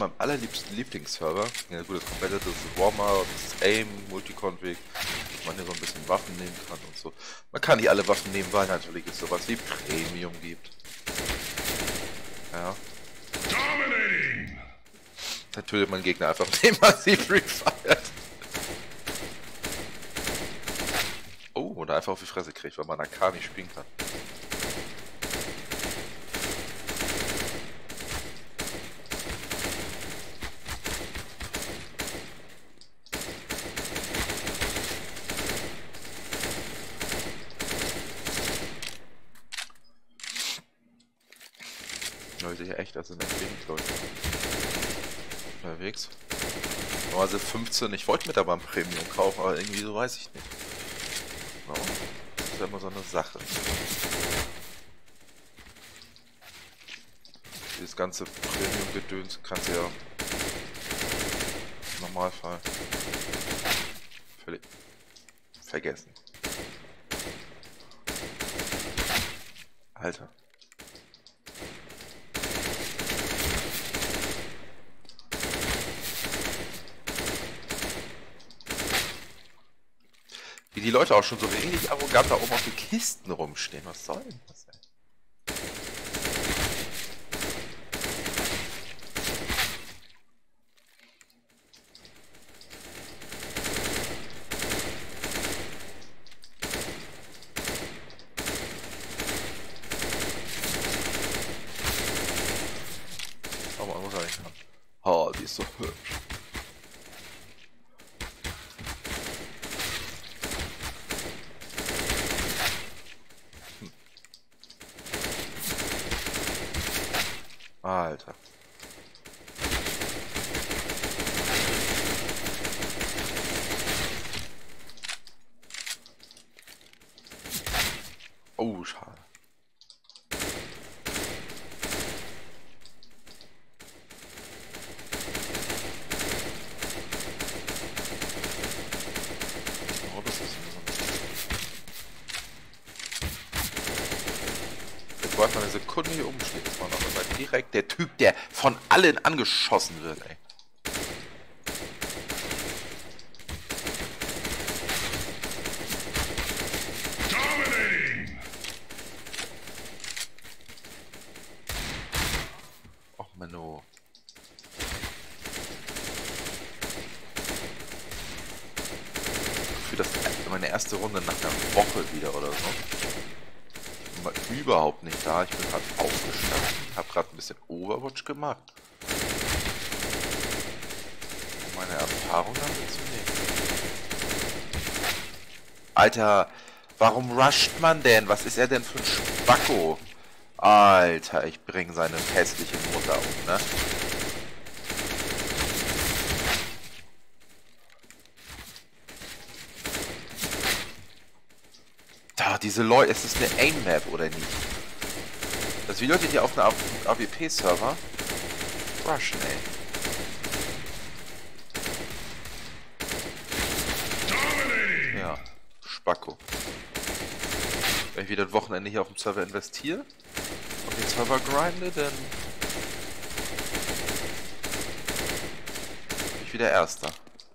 meinem allerliebsten Lieblingsserver. Ja gut, das komplette, das ist Warmer, das ist Aim, Multiconfig, dass man hier so ein bisschen Waffen nehmen kann und so. Man kann nicht alle Waffen nehmen, weil natürlich es sowas wie Premium gibt. Ja. Da tötet man Gegner einfach, indem man sie refeiert. Oh, oder einfach auf die Fresse kriegt, weil man AK nicht spielen kann. Leute, hier echt, das sind echt wenig Leute unterwegs. Normalerweise 15, ich wollte mir da mal ein Premium kaufen, aber irgendwie so weiß ich nicht. Warum? Das ist ja immer so eine Sache. Dieses ganze Premium-Gedöns kannst du ja im Normalfall völlig vergessen. Alter. Wie die Leute auch schon so richtig arrogant da oben auf den Kisten rumstehen. Was soll denn das, ey? Oh, man muss ja nicht haben. Oh, die ist so hübsch. Alter. Oh, schade. Oh, das ist jetzt warten wir eine Sekunde hier oben steht. Das war noch mal direkt der Typ, der von allen angeschossen wird, ey. Och, Menno. Für das meine erste Runde nach einer Woche wieder oder so. Ich war überhaupt nicht da. Ich bin gerade aufgestanden, habe gerade ein bisschen Overwatch gemacht. Um meine Erfahrung damit zu nehmen. Alter, warum rusht man denn? Was ist er denn für ein Spacko? Alter, ich bringe seine hässliche Mutter um, ne? Da, diese Leute, ist das eine Aim-Map oder nicht? Das wie Leute, die auf einem AWP-Server rushen, ey. Ja, Spacko. Wenn ich wieder ein Wochenende hier auf dem Server investiere und den Server grinde, dann bin ich wieder Erster.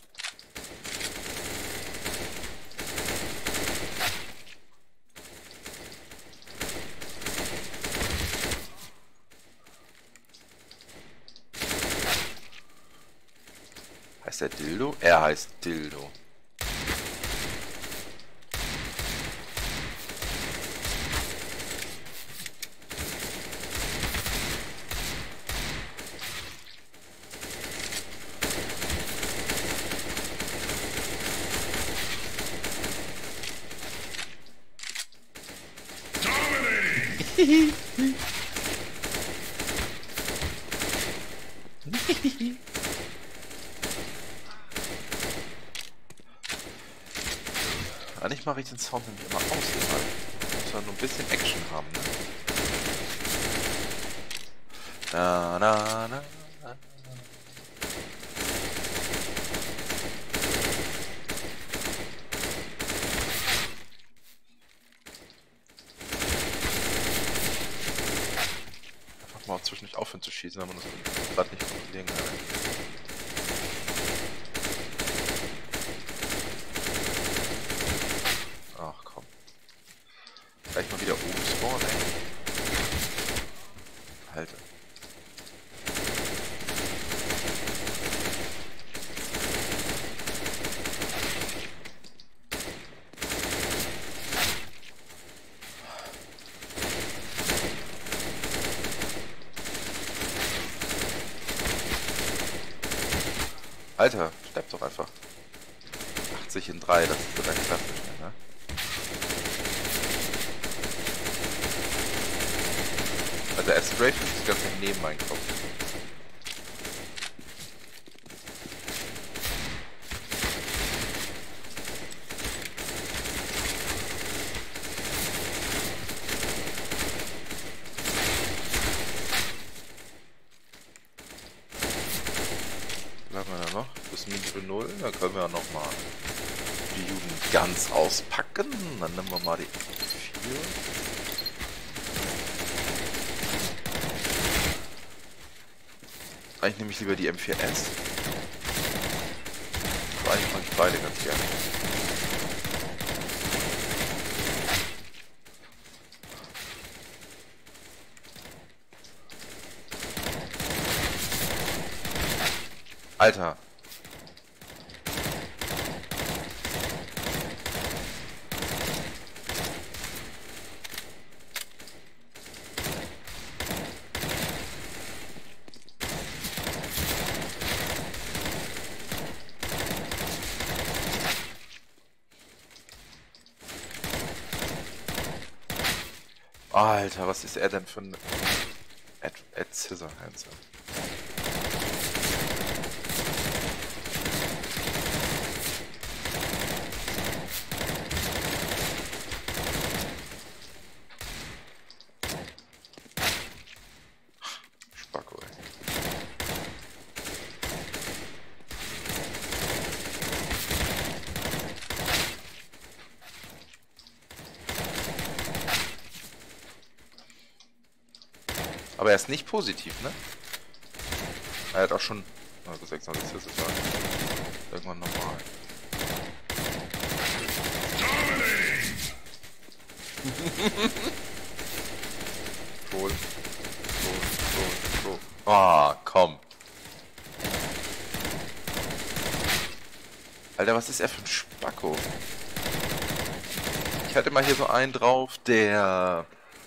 Heißt der Dildo? Er heißt Dildo. Eigentlich mache ich den Sound nämlich immer aus, weil muss ja nur ein bisschen Action haben, ne? Na, na, na, na. Einfach mal zwischendurch aufhören zu schießen, wenn man das gerade nicht kontrollieren kann. Ach komm. Gleich mal wieder oben spawnen, ey. Halte. Alter, sterb doch einfach. 80 in 3, das ist so ganz klassisch, ne? Also er strafet das ganze neben meinen Kopf. Was haben wir da noch? Bis Minute 0, dann können wir ja nochmal die Jugend ganz auspacken. Dann nehmen wir mal die 4. Eigentlich nehme ich lieber die M4S. Aber eigentlich mag ich beide ganz gerne. Alter. Alter, was ist er denn für ein Ed Scissorhands? Spacko, ey. Aber er ist nicht positiv, ne? Er hat auch schon... Na, das 26 ist es ja. Irgendwann normal. Troll. Troll. Ah, komm. Alter, was ist er für ein Spacko? Ich hatte mal hier so einen drauf, der...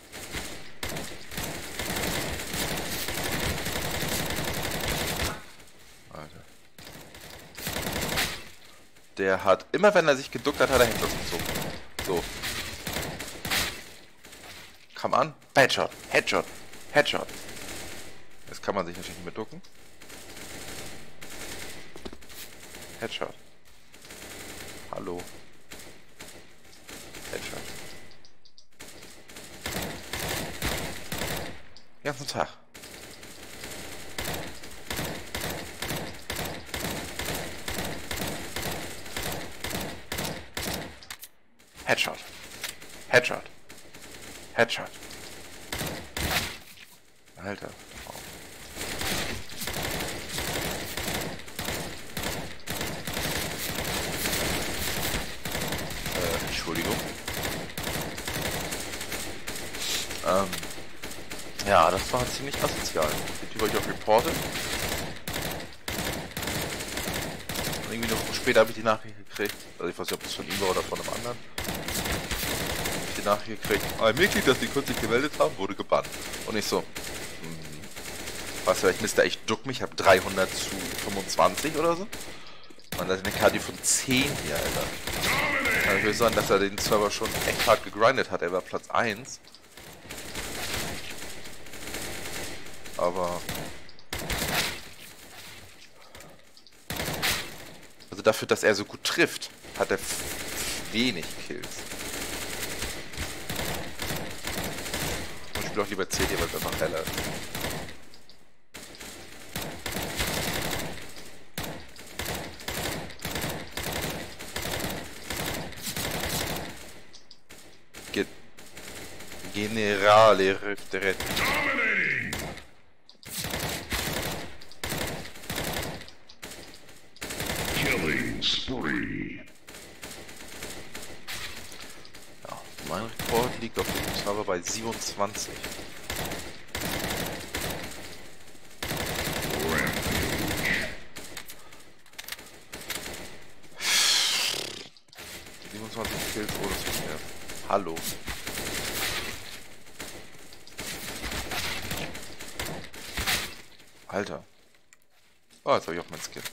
Der hat, immer wenn er sich geduckt hat, hat er Headshots gezogen. So. Come an. Headshot. Headshot. Headshot. Jetzt kann man sich natürlich nicht mehr ducken. Headshot. Hallo. Headshot. Den ganzen Tag. Headshot. Headshot. Headshot. Alter. Oh. Entschuldigung. Ja, das war ziemlich asozial. Die Typ habe ich auch reportet. Und irgendwie eine Woche später habe ich die Nachricht gekriegt. Also ich weiß nicht, ob das von ihm war oder von einem anderen. Die Nachricht gekriegt, ein Mitglied, das die kürzlich gemeldet haben, wurde gebannt. Und ich so, was, ich Mister, ich duck mich, ich habe 300 zu 25 oder so. Und da ist eine KD von 10 hier, Alter. Also ich will sagen, dass er den Server schon echt hart gegrindet hat, er war Platz 1. Aber... Also dafür, dass er so gut trifft, hat er wenig Kills. Und ich spiele auch lieber CD, weil es einfach heller ist. Generale Rifteretti. Ja, mein Rekord liegt auf dem Server bei 27. Kills ohne zu sterben. Hallo. Alter. Oh, jetzt habe ich auch mein Skin.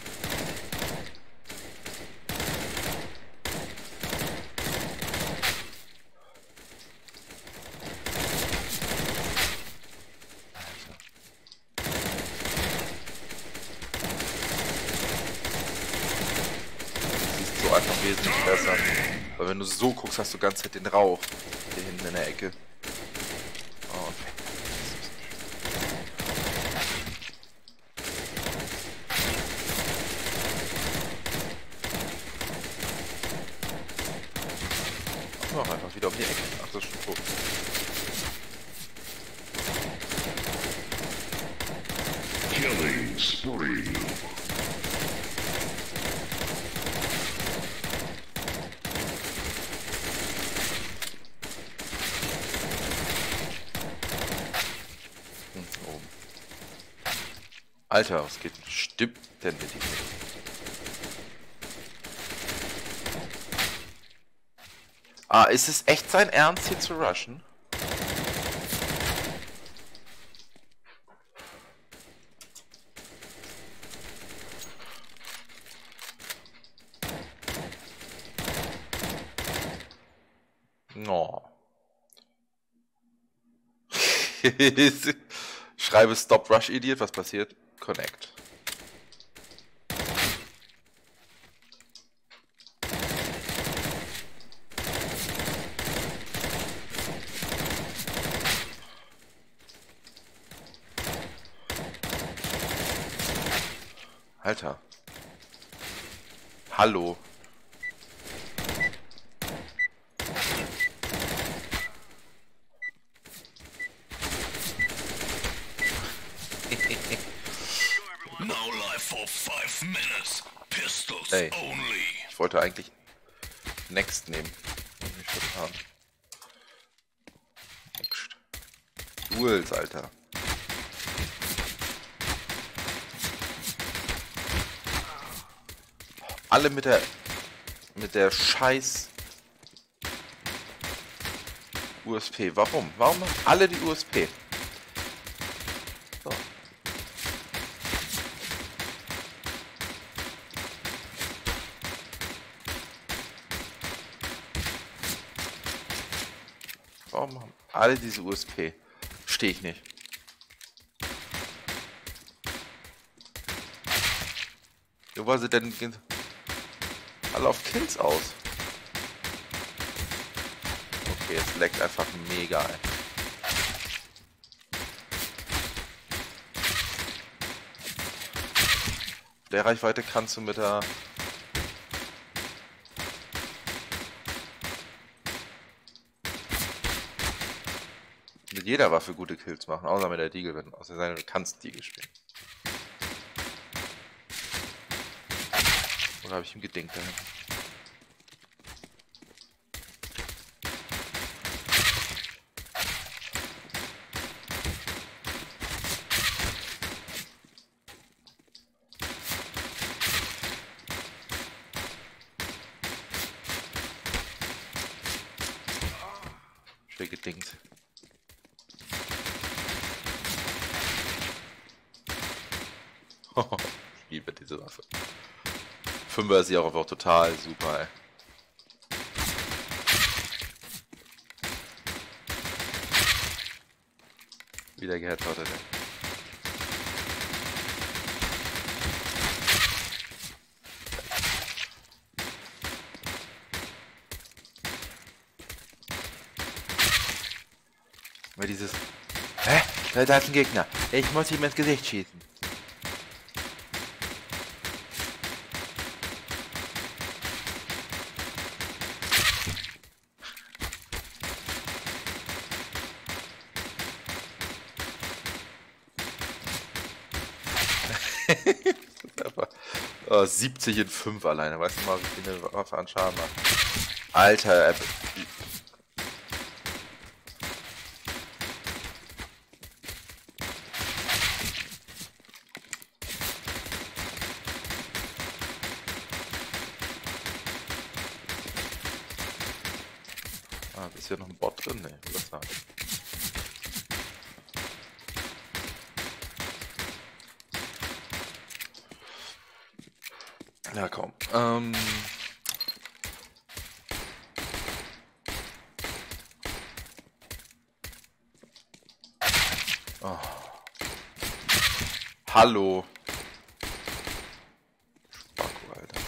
Siehst so einfach wesentlich besser. Weil wenn du so guckst, hast du die ganze Zeit den Rauch hier hinten in der Ecke. Oh, okay. Mach einfach wieder um die Ecke. Ach, das ist schon tot. Killing spree. Oben. Alter, was geht denn? Stimmt denn mit ihm? Ah, ist es echt sein Ernst, hier zu rushen? No. Schreibe Stop Rush Idiot, was passiert? Connect. Alter. Hallo. No life for 5 minutes. Pistols Ey. only. Ich wollte eigentlich Next nehmen. Nicht vertan. Next. Duels, Alter. Alle mit der scheiß USP. Warum? Warum haben alle die USP? So. Warum haben alle diese USP? Stehe ich nicht. Wo war sie denn? Alle auf Kills aus. Okay, jetzt leckt einfach mega ein. Der Reichweite kannst du mit jeder Waffe gute Kills machen, außer mit der Deagle, wenn außer sein, du kannst Deagle spielen. Oder habe ich ihm gedingt dahin? Schön gedingt. Ich liebe diese Waffe. 5er ist sie auch einfach total super, ey. Wieder geheadshottet, ey. Weil dieses... Hä? Da ist ein Gegner. Ich muss ihm ins Gesicht schießen. 70 in 5 alleine. Weißt du mal, wie viel eine Waffe an Schaden macht? Alter, ist hier noch ein Bot drin? Ne, ich würde sagen. Ja, komm. Oh. Hallo. Spacko, Alter.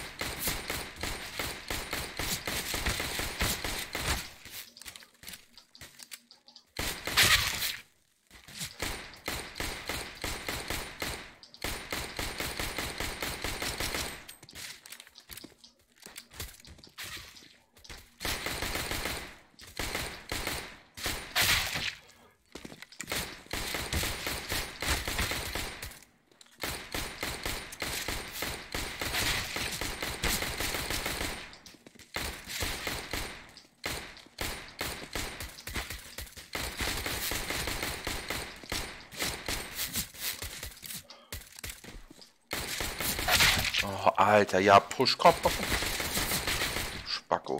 Oh, Alter, ja, Push, komm. Spacko.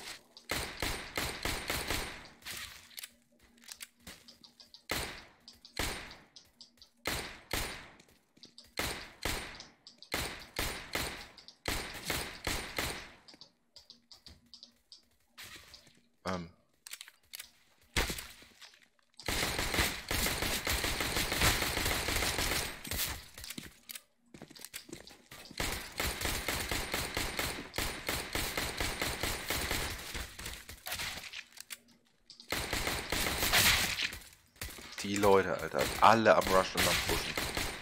Die Leute, Alter, alle am Rushen und am Pushen.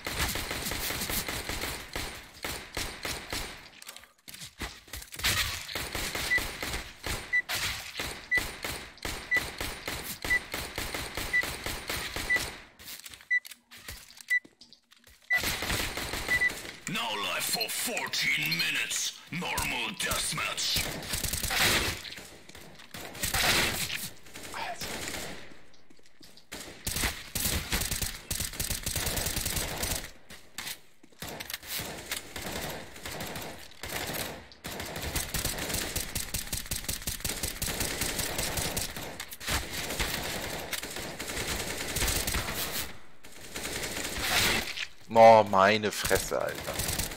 No life for 14 minutes. Normal deathmatch. Oh, meine Fresse, Alter.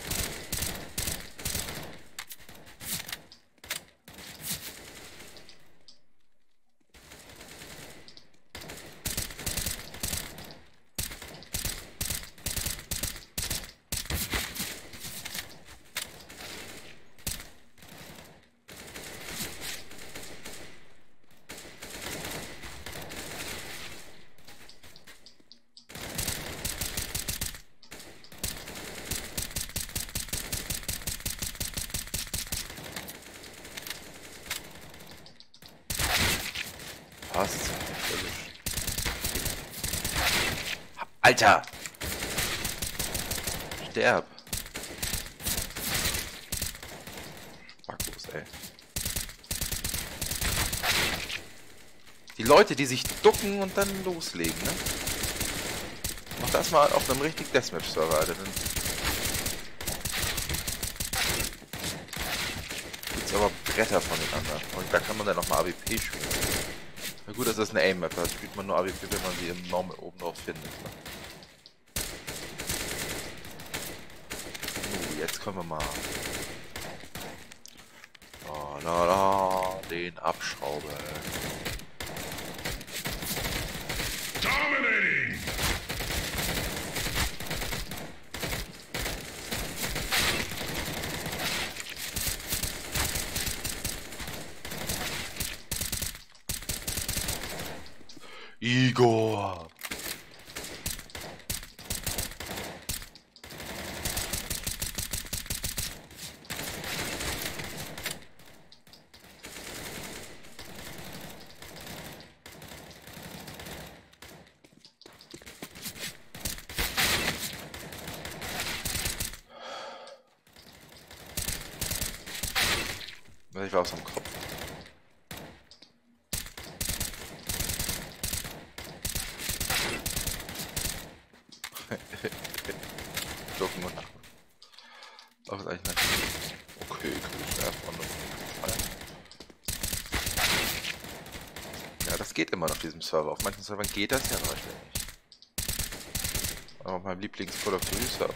Was? Alter! Sterb! Spackos, ey. Die Leute, die sich ducken und dann loslegen, ne? Mach das mal auf einem richtig Deathmatch-Server, Alter. Dann gibt's aber Bretter voneinander. Und da kann man dann nochmal AWP spielen. Na gut, das ist eine Aim-Map, da spielt man nur AWP, wenn man sie im Normal oben drauf findet. Ne? Jetzt können wir mal den abschrauben. Dominating! Igor! Ich war aus dem Kopf. Glocken und auch ist eigentlich nicht. Okay, kann ich erstmal noch. Ja, das geht immer auf diesem Server. Auf manchen Servern geht das ja, aber nicht. Aber auf meinem Lieblings-Call of Duty Server.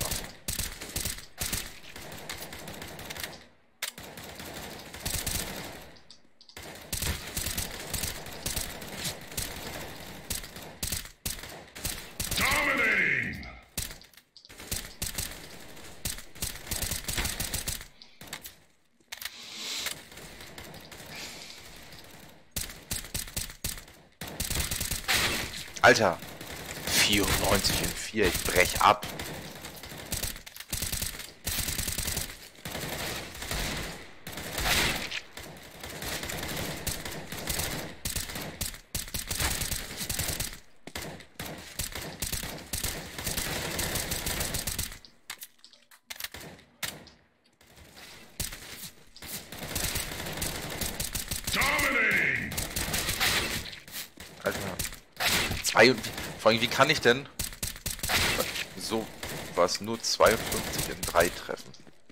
Alter, 94 in 4, ich brech ab. Alter. Vor allem, wie kann ich denn so was nur 52 in 3 treffen?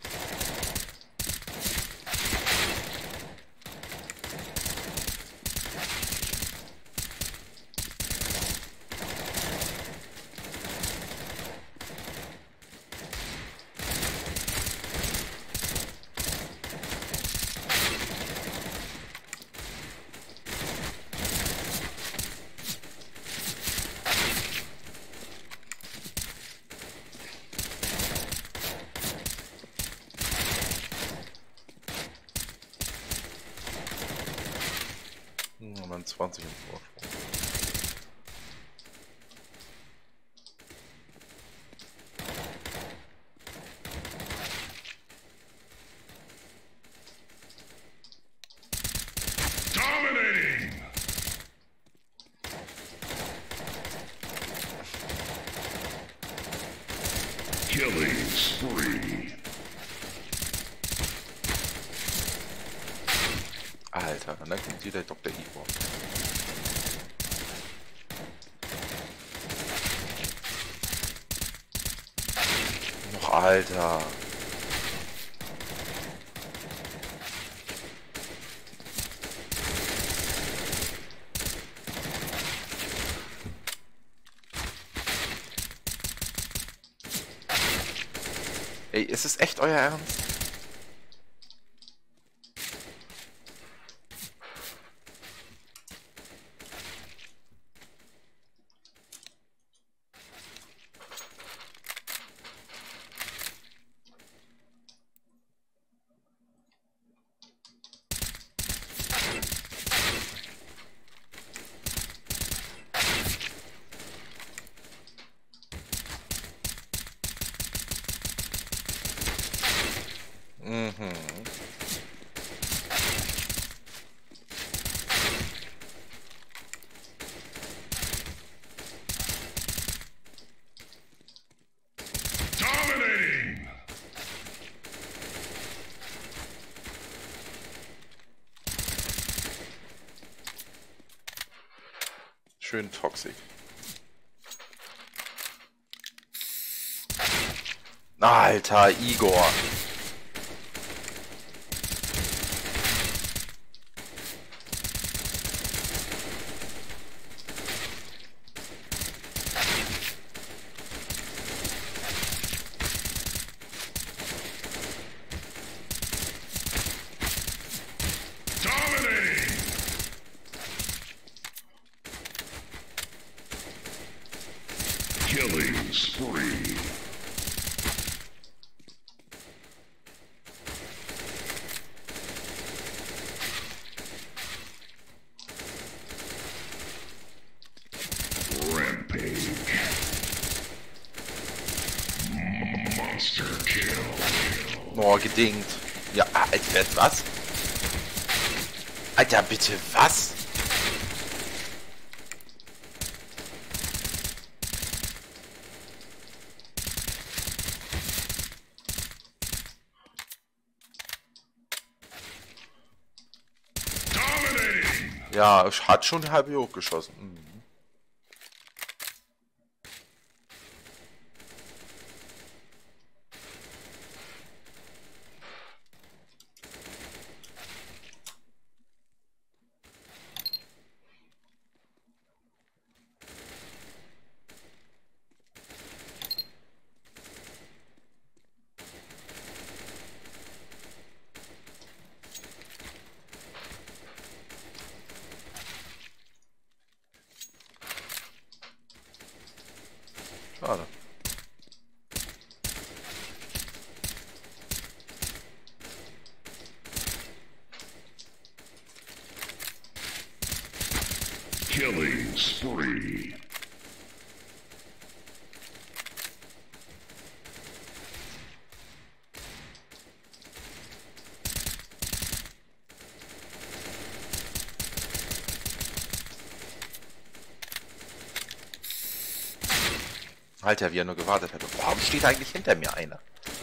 Und dann 20 im Vorsprung. Dominating! Killing spree. Alter, und dann kommt wieder Dr. Igor. Noch Alter. Ey, ist es echt euer Ernst? Mhm. Dominating! Schön toxisch. Alter, Igor. Dominating! Killing spree. Rampage. Monster kill. Oh, gedingt. Ja, Alter, was? Alter, bitte, was? Ja, hat schon halb hier hochgeschossen. Mhm. Schade. Killing spree. Alter, wie er nur gewartet hat. Warum steht eigentlich hinter mir einer?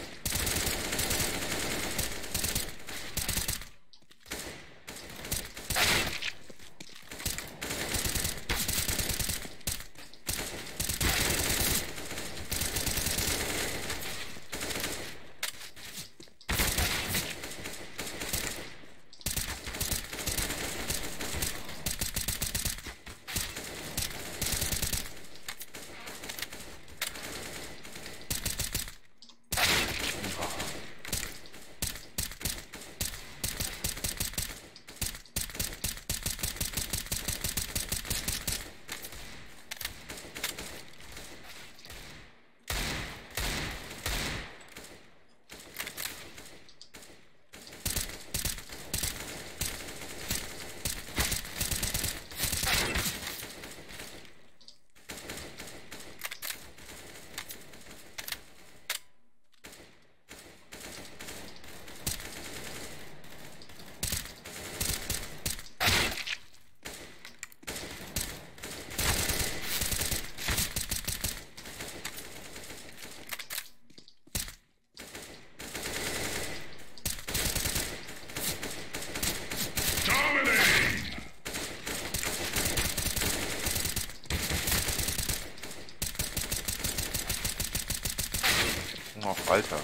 Oh, Alter.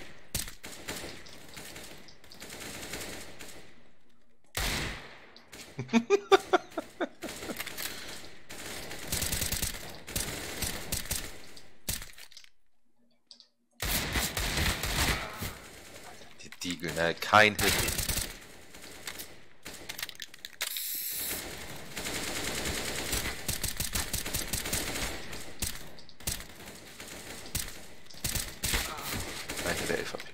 Die Diegel, ne? Kein Hit. Alter, der LVP.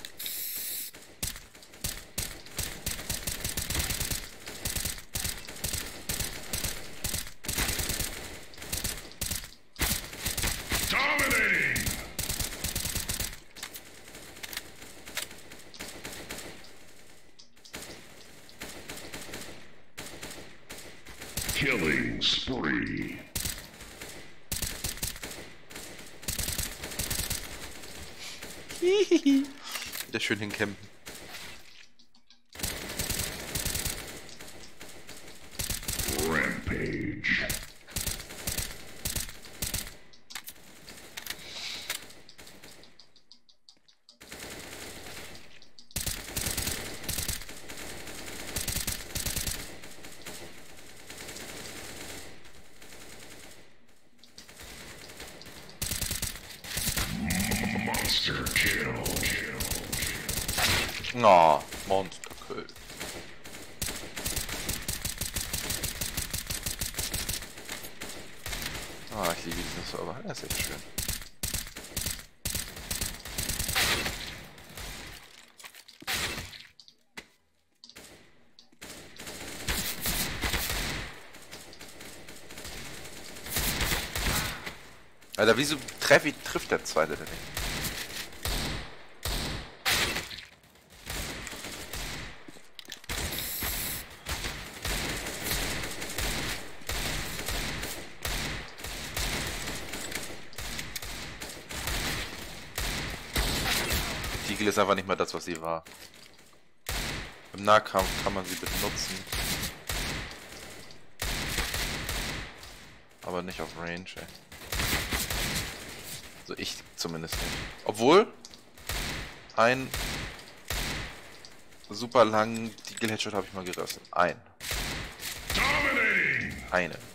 Dominating. Killing spree. Wieder schön hinkämpfen. Rampage. Monster kill. Oh, Monsterkill. Ah, ich liebe diesen Server. Er ist echt schön. Alter, wieso trifft der zweite denn nicht? Die Diegel ist einfach nicht mehr das, was sie war. Im Nahkampf kann man sie benutzen. Aber nicht auf Range, ey. Also ich zumindest nicht. Obwohl, ein super langen Deagle Headshot habe ich mal gerissen. Eine.